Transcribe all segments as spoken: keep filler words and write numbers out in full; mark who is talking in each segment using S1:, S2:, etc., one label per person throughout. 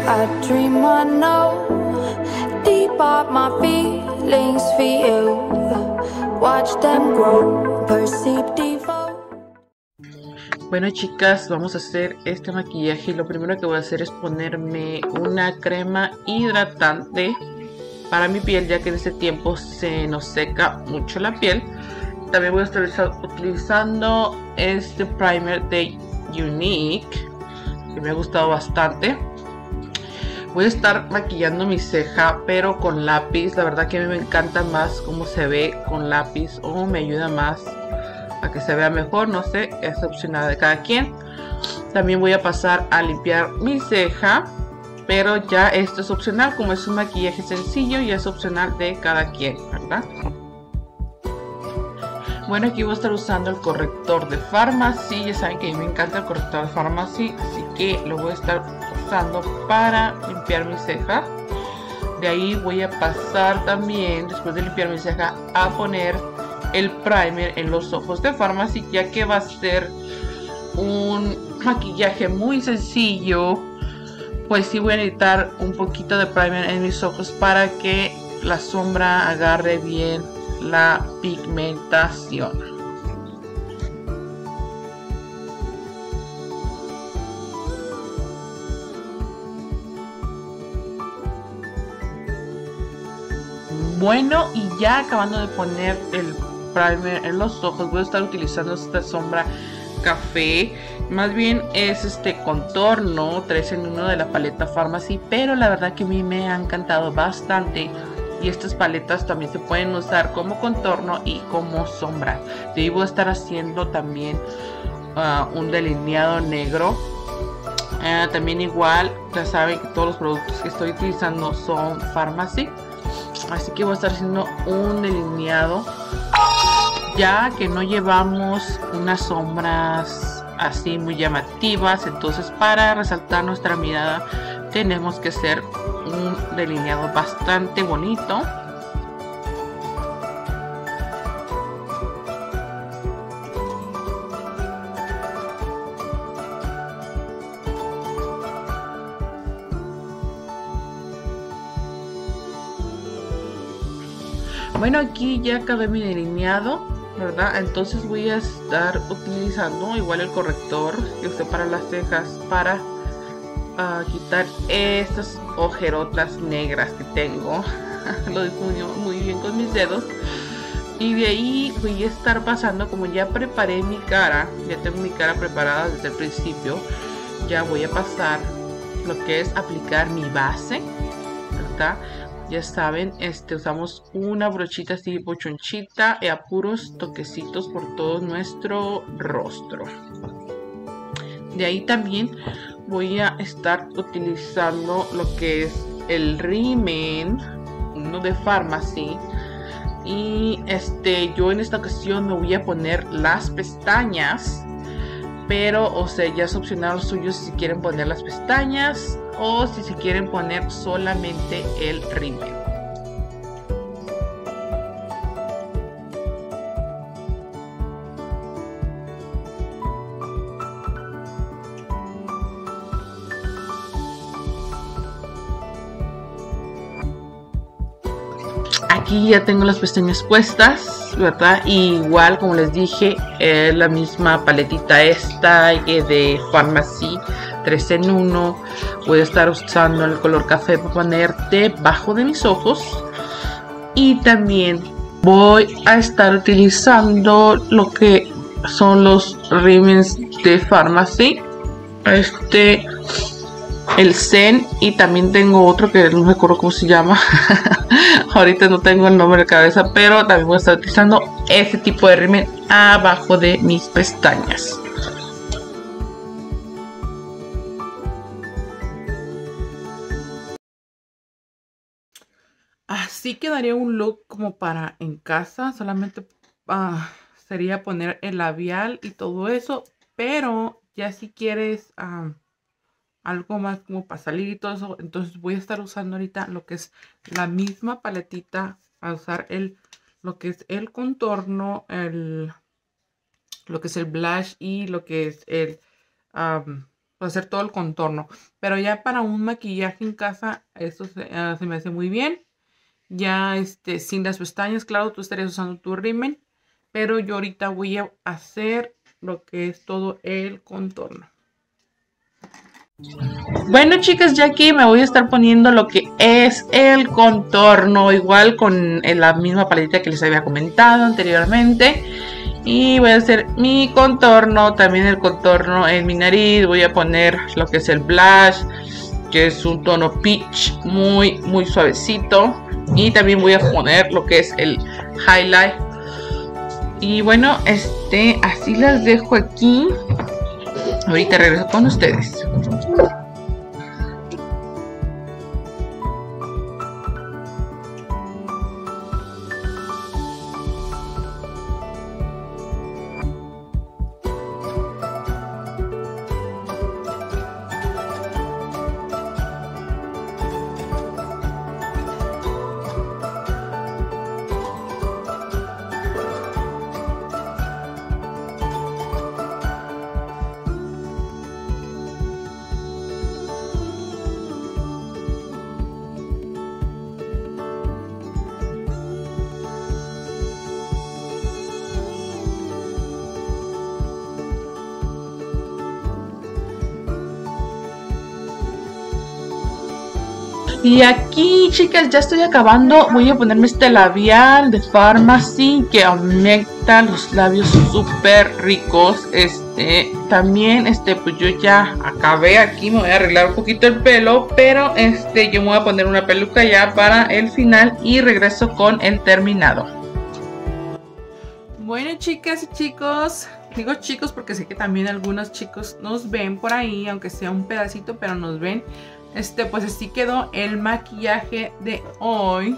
S1: I dream I know deep up my feelings for you. Watch them grow, perceive devote.
S2: Bueno, chicas, vamos a hacer este maquillaje y lo primero que voy a hacer es ponerme una crema hidratante para mi piel, ya que en este tiempo se nos seca mucho la piel. También voy a estar utilizando este primer de Younique, que me ha gustado bastante. Voy a estar maquillando mi ceja, pero con lápiz. La verdad que a mí me encanta más cómo se ve con lápiz, o me ayuda más a que se vea mejor. No sé, es opcional de cada quien. También voy a pasar a limpiar mi ceja, pero ya esto es opcional. Como es un maquillaje sencillo, y es opcional de cada quien, ¿verdad? Bueno, aquí voy a estar usando el corrector de Farmacy. Ya saben que a mí me encanta el corrector de Farmacy, así que lo voy a estar usando para limpiar mi ceja. De ahí voy a pasar también, después de limpiar mi ceja, a poner el primer en los ojos de Farmacy, ya que va a ser un maquillaje muy sencillo. Pues sí, voy a necesitar un poquito de primer en mis ojos para que la sombra agarre bien la pigmentación. Bueno, y ya acabando de poner el primer en los ojos, voy a estar utilizando esta sombra café. Más bien es este contorno tres en uno de la paleta Farmacy, pero la verdad que a mí me ha encantado bastante. Y estas paletas también se pueden usar como contorno y como sombra. De ahí voy a estar haciendo también uh, un delineado negro. Uh, también igual, ya saben que todos los productos que estoy utilizando son Farmacy. Así que voy a estar haciendo un delineado, ya que no llevamos unas sombras así muy llamativas. Entonces, para resaltar nuestra mirada, tenemos que hacer un delineado bastante bonito. Bueno, aquí ya acabé mi delineado, ¿verdad? Entonces voy a estar utilizando igual el corrector que usé para las cejas, para a quitar estas ojerotas negras que tengo. Lo difuminé muy bien con mis dedos. Y de ahí voy a estar pasando, como ya preparé mi cara, ya tengo mi cara preparada desde el principio, ya voy a pasar lo que es aplicar mi base, ¿verdad? Ya saben, este usamos una brochita así tipo chonchita y a puros toquecitos por todo nuestro rostro. De ahí también voy a estar utilizando lo que es el rímel, uno de Farmacy. Y este, yo en esta ocasión me voy a poner las pestañas. Pero, o sea, ya es opcional los suyos si quieren poner las pestañas o si se quieren poner solamente el rímel. Aquí ya tengo las pestañas puestas, ¿verdad? Y igual, como les dije, eh, la misma paletita esta eh, de Farmacy tres en uno. Voy a estar usando el color café para poner debajo de mis ojos. Y también voy a estar utilizando lo que son los rímels de Farmacy. Este... el Zen, y también tengo otro que no me acuerdo cómo se llama. Ahorita no tengo el nombre de cabeza, pero también voy a estar utilizando este tipo de rímel abajo de mis pestañas. Así quedaría un look como para en casa. Solamente uh, sería poner el labial y todo eso, pero ya si quieres uh, algo más como para salir y todo eso, entonces voy a estar usando ahorita lo que es la misma paletita, a usar el lo que es el contorno, el lo que es el blush y lo que es el um, para hacer todo el contorno. Pero ya para un maquillaje en casa, esto se, uh, se me hace muy bien. Ya este, sin las pestañas, claro, tú estarías usando tu rímel. Pero yo ahorita voy a hacer lo que es todo el contorno. Bueno, chicas, ya aquí me voy a estar poniendo lo que es el contorno. Igual con la misma paletita que les había comentado anteriormente. Y voy a hacer mi contorno, también el contorno en mi nariz. Voy a poner lo que es el blush, que es un tono peach muy, muy suavecito. Y también voy a poner lo que es el highlight. Y bueno, este, así las dejo aquí. Ahorita regreso con ustedes. Y aquí, chicas, ya estoy acabando. Voy a ponerme este labial de Pharmacy que aumenta los labios súper ricos. Este, también, este, pues yo ya acabé aquí. Me voy a arreglar un poquito el pelo, pero este, yo me voy a poner una peluca ya para el final y regreso con el terminado. Bueno, chicas y chicos, digo chicos porque sé que también algunos chicos nos ven por ahí, aunque sea un pedacito, pero nos ven. Este, pues así quedó el maquillaje de hoy.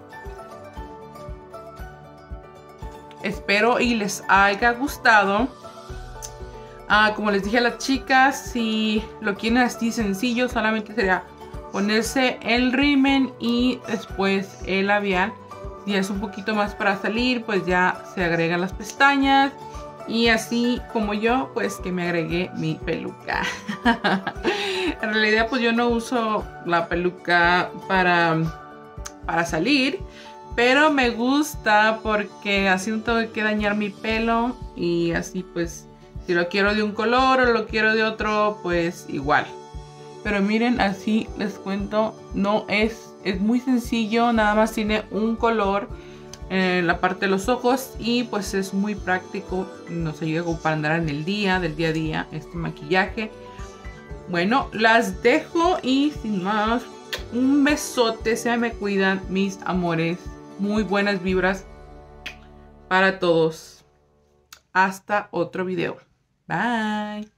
S2: Espero y les haya gustado. Ah, como les dije a las chicas, si lo quieren así sencillo, solamente sería ponerse el rímel y después el labial. Si es un poquito más para salir, pues ya se agregan las pestañas. Y así como yo, pues que me agregué mi peluca. En realidad pues yo no uso la peluca para, para salir. Pero me gusta porque así no tengo que dañar mi pelo. Y así pues si lo quiero de un color o lo quiero de otro, pues igual. Pero miren, así les cuento, no es, es muy sencillo. Nada más tiene un color en la parte de los ojos y pues es muy práctico, nos ayuda para andar en el día, del día a día, este maquillaje. Bueno, las dejo y sin más, un besote, se me cuidan mis amores, muy buenas vibras para todos. Hasta otro video, bye.